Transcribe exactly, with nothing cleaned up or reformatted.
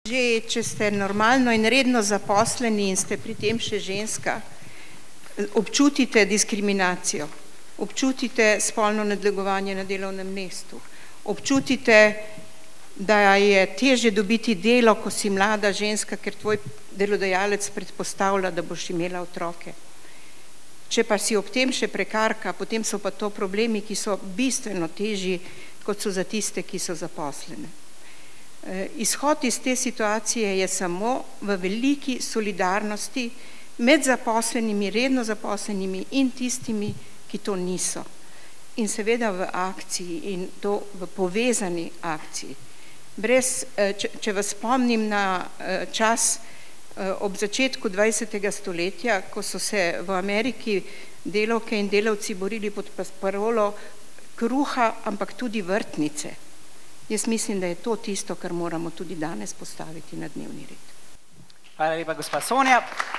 Že, če ste normalno in redno zaposleni in ste pri tem še ženska, občutite diskriminacijo, občutite spolno nadlegovanje na delovnem mestu, občutite, da je težje dobiti delo, ko si mlada ženska, ker tvoj delodajalec predpostavlja, da boš imela otroke. Če pa si ob tem še prekarka, potem so pa to problemi, ki so bistveno težji, kot so za tiste, ki so zaposlene. Izhod iz te situacije je samo v veliki solidarnosti med zaposlenimi, redno zaposlenimi in tistimi, ki to niso. In seveda v akciji in to v povezani akciji. Brez, če, če vas spomnim na čas ob začetku dvajsetega stoletja, ko so se v Ameriki delavke in delavci borili pod parolo kruha, ampak tudi vrtnice. Jaz mislim, da je to tisto, kar moramo tudi danes postaviti na dnevni red. Hvala lepa, gospa Sonja.